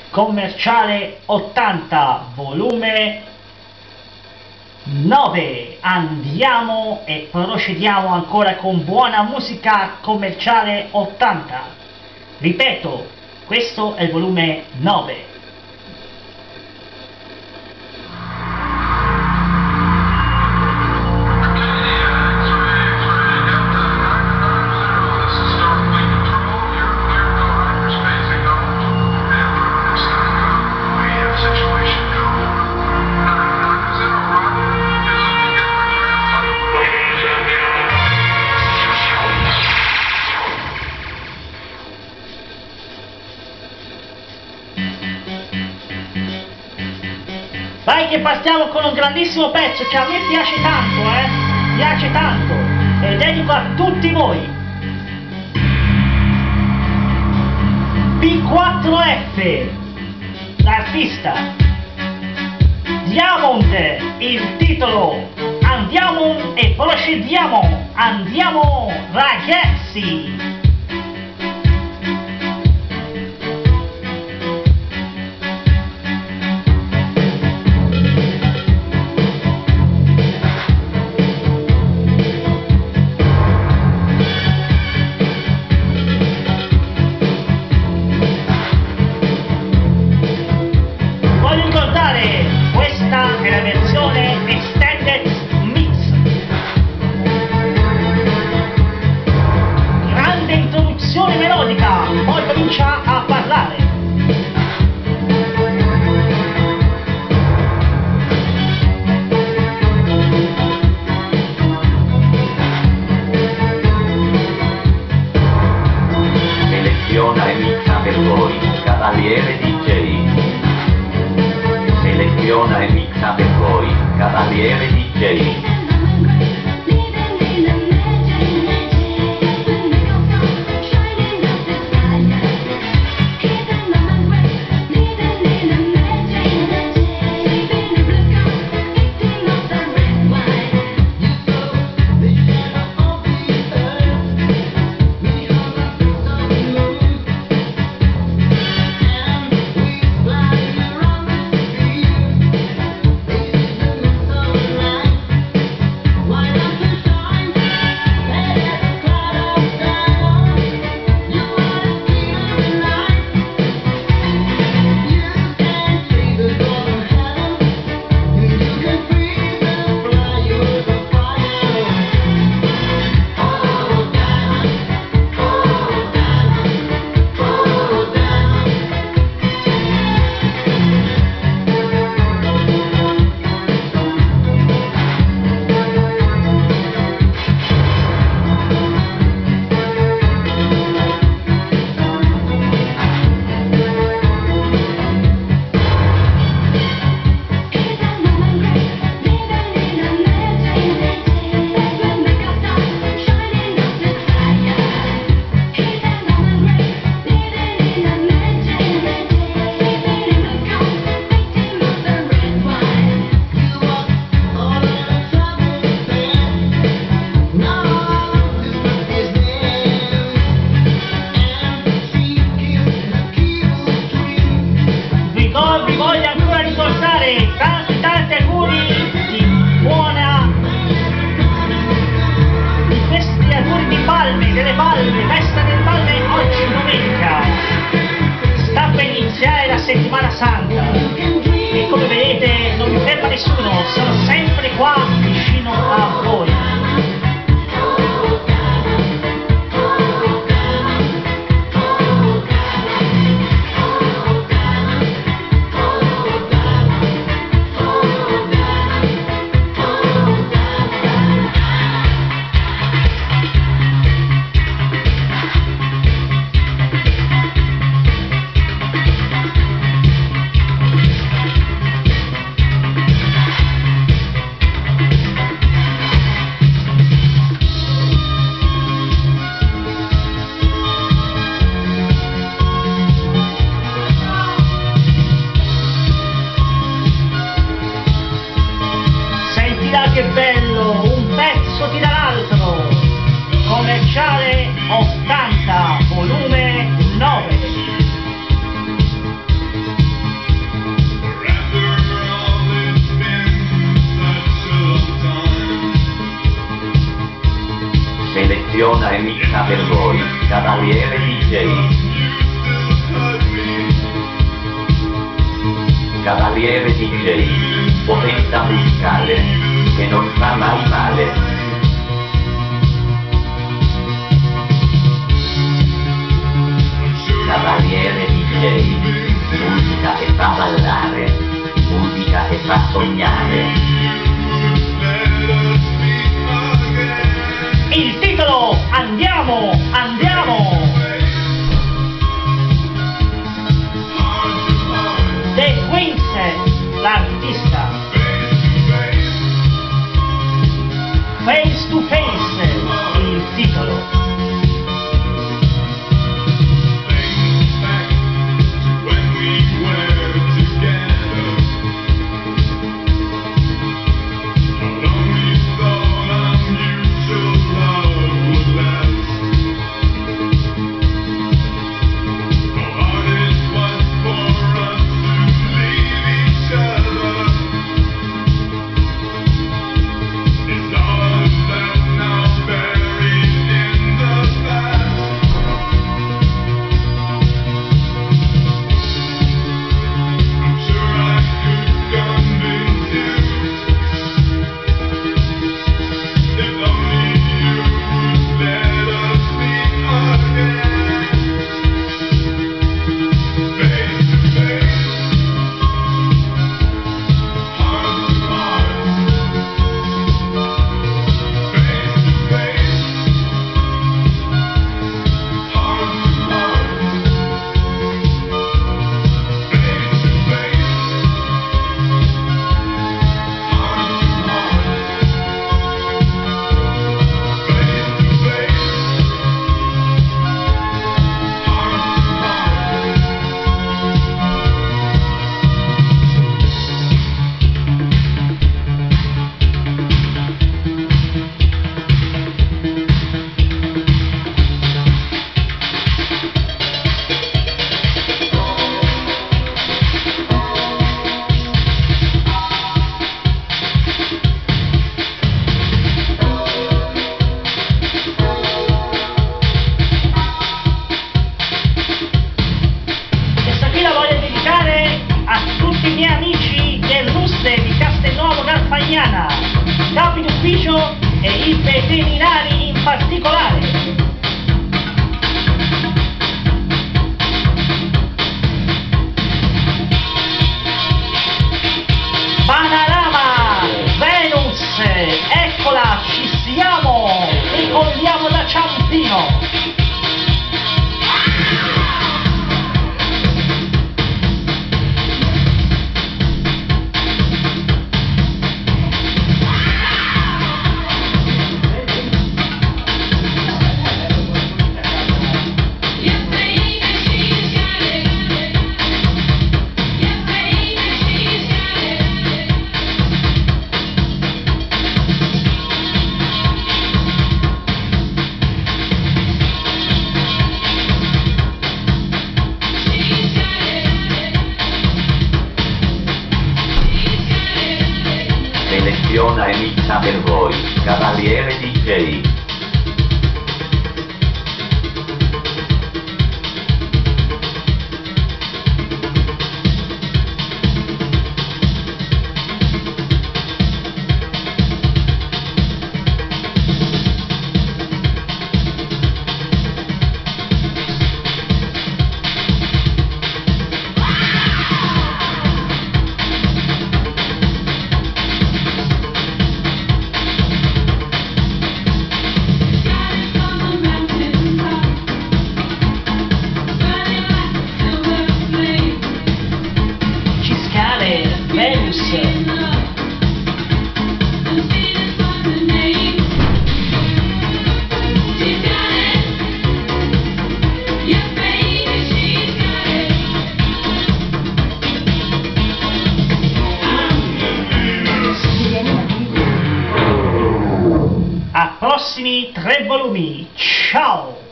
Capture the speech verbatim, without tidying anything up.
commerciale ottanta, volume nove. Andiamo e procediamo ancora con buona musica commerciale ottanta. Ripeto, questo è il volume nove. Vai che partiamo con un grandissimo pezzo che a me piace tanto, eh? Piace tanto. E dedico a tutti voi. B quattro F, l'artista. Diamond, il titolo. Andiamo e procediamo. Andiamo ragazzi. Questa è la versione Extended Mix. Grande introduzione melodica, poi comincia a parlare. Seleziona e mixa per voi, Cavaliere D J. Seleziona e mixa per voi, Cavaliere D J. Vi voglio ancora ricordare tanti tanti auguri di buona, di questi auguri di palme, delle palme, festa delle palme oggi domenica. Sta per iniziare la settimana santa e come vedete non mi ferma nessuno, sono sempre qua vicino a voi. mixa per voi, Cavaliere D J. Cavaliere D J, potenza musicale, che non fa mai male. Cavaliere D J, musica che fa ballare, musica che fa sognare. Il titolo, andiamo, andiamo! The Quintet, l'artista. Face to Face, il titolo. Capi d'ufficio e i veterinari in particolare. Panorama, Venus, eccola, ci siamo, ricordiamo da Ciampino. Seleziona e mixa per voi, Cavaliere D J. A prossimi tre volumi, ciao!